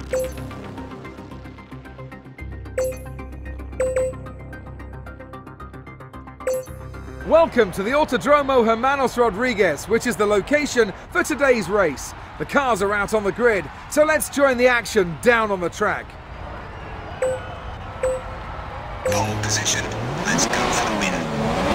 Welcome to the Autodromo Hermanos Rodriguez, which is the location for today's race. The cars are out on the grid, so let's join the action down on the track. Pole position, let's go for the win.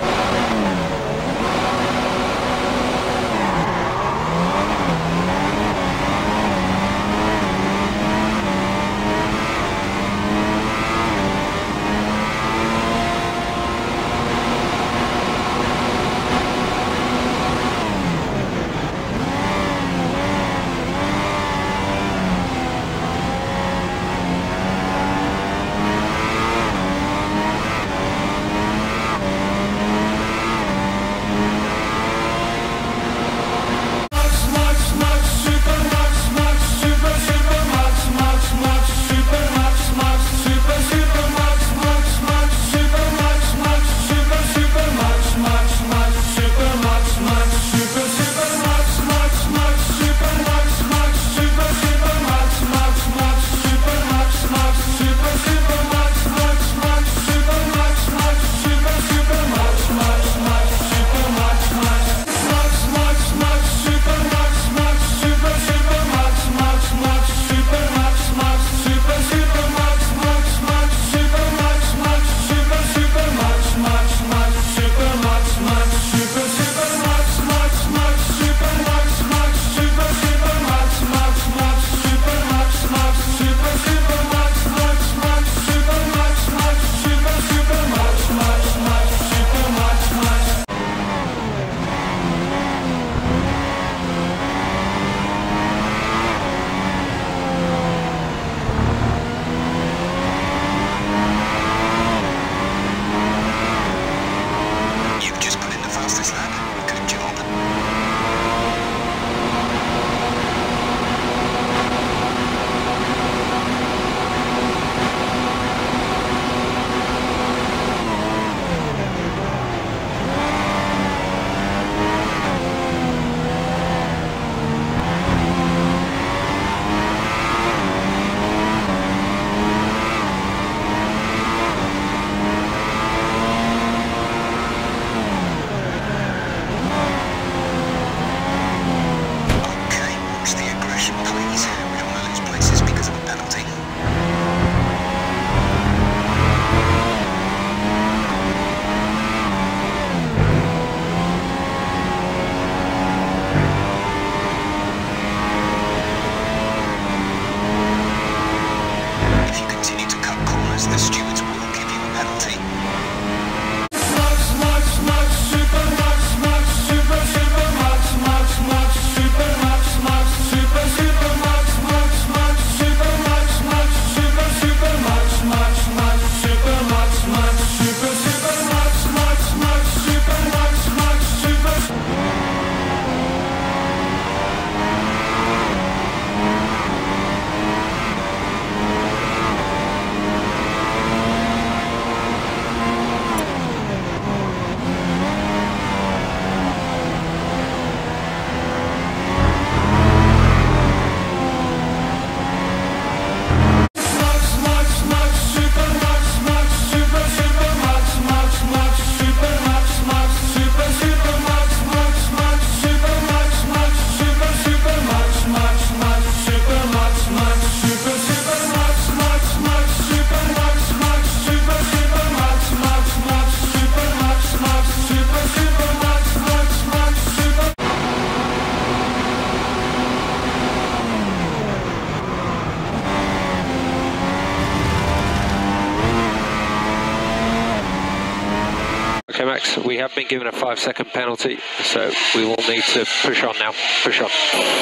Okay, Max, we have been given a 5-second penalty, so we will need to push on now. Push on.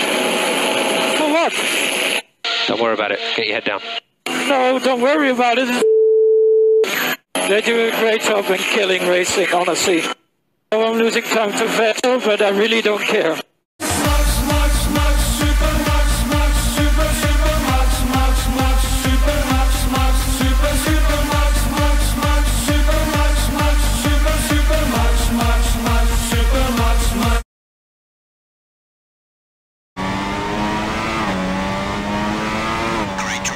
For what? Don't worry about it. Get your head down. No, don't worry about it. They do a great job in killing racing, honestly. I'm losing time to Vettel, but I really don't care. Great